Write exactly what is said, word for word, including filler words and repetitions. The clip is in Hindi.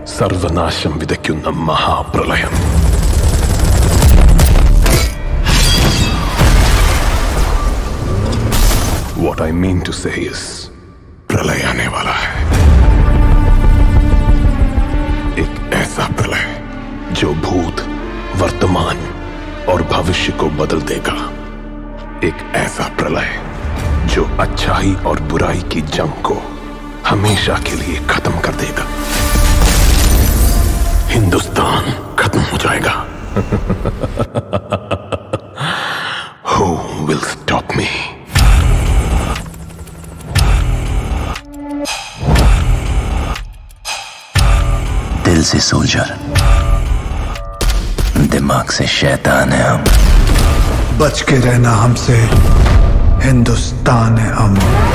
സർവനാശം വിതയ്ക്കുന്ന മഹാപ്രളയം. What I mean to say is, प्रलय आने वाला है. एक ऐसा प्रलय जो भूत, वर्तमान और भविष्य को बदल देगा. एक ऐसा प्रलय जो अच्छाई और बुराई की जंग को हमेशा के लिए खत्म कर देगा. हिंदुस्तान खत्म हो जाएगा. Who will stop me? दिल से सोल्जर, दिमाग से शैतान है हम. बच के रहना हमसे, हिंदुस्तान है हम.